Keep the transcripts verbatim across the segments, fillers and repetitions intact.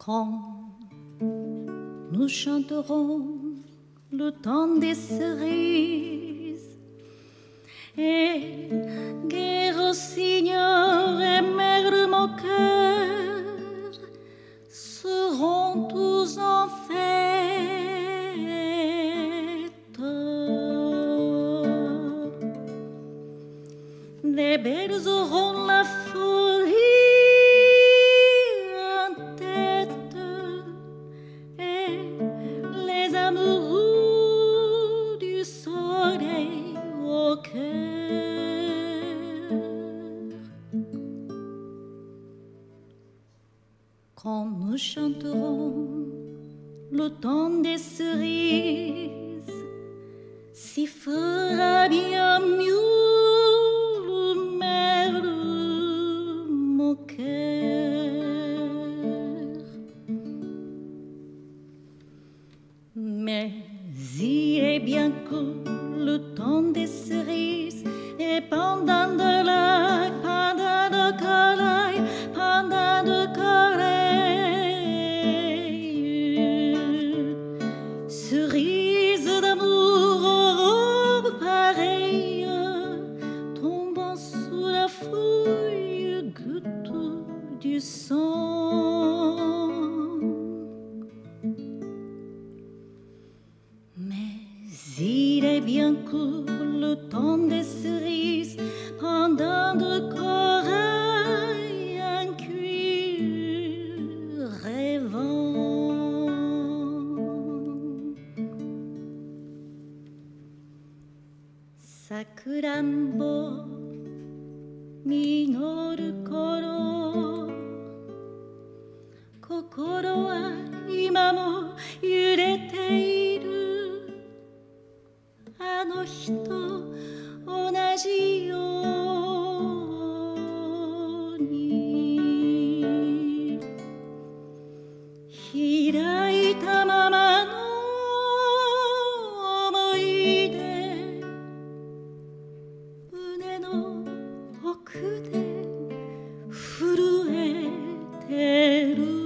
Quand nous chanterons le temps des cerises et gai rossignol et maigre moqueur seront tous en fête. Les belles auront la folie en tête et les amoureux du soleil au cœur. Quand nous chanterons le temps des cerises, s'y fera bien mieux le merle moqueur. Mais il est bien que le temps des cerises et pendant de la, pendant de corail, pendant de corail, cerises d'amour aux robes pareilles, tombant sous la fouille goutte du sang. Mais il est bien que le temps des cerises, pendant de corail, un cuir rêvant. Sakurambo minoru koro, kokoro wa ima mo yurete iru. あの日と同じように開いたままの思い出、胸の奥で震えてる。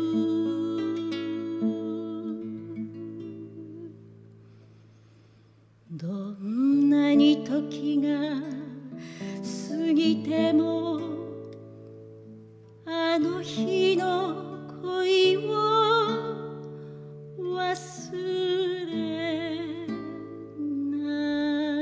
どんなに時が過ぎてもあの日の恋を忘れない。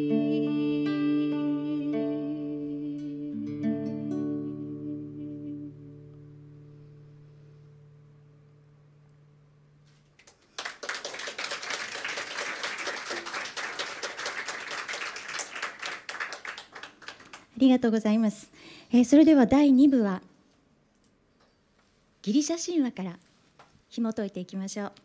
ありがとうございます。えー、それではだいに部はギリシャ神話から紐解いていきましょう。